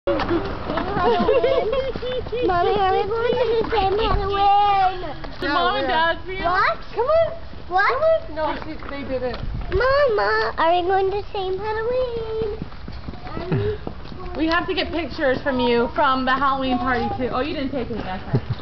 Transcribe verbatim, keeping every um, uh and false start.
Mommy, are we going to the same Halloween? Did Mom and Dad see it? What? Come on. What? Come on. No, she, they didn't. Mama, are we going to the same Halloween? We have to get pictures from you from the Halloween party too. Oh, you didn't take any that time.